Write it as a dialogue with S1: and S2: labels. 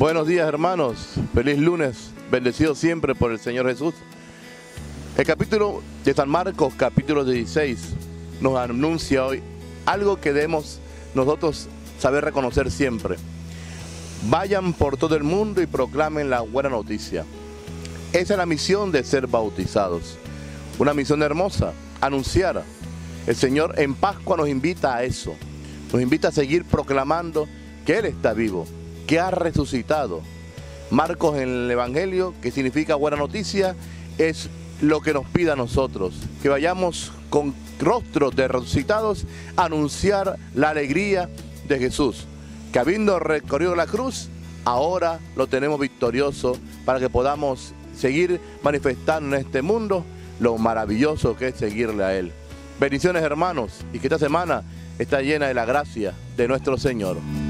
S1: Buenos días, hermanos, feliz lunes, bendecido siempre por el Señor Jesús. El capítulo de San Marcos, capítulo 16, nos anuncia hoy algo que debemos nosotros saber reconocer siempre. Vayan por todo el mundo y proclamen la buena noticia. Esa es la misión de ser bautizados. Una misión hermosa, anunciar. El Señor en Pascua nos invita a eso. Nos invita a seguir proclamando que Él está vivo, que ha resucitado. Marcos en el Evangelio, que significa buena noticia, es lo que nos pide a nosotros, que vayamos con rostros de resucitados a anunciar la alegría de Jesús, que habiendo recorrido la cruz, ahora lo tenemos victorioso para que podamos seguir manifestando en este mundo lo maravilloso que es seguirle a Él. Bendiciones, hermanos, y que esta semana está llena de la gracia de nuestro Señor.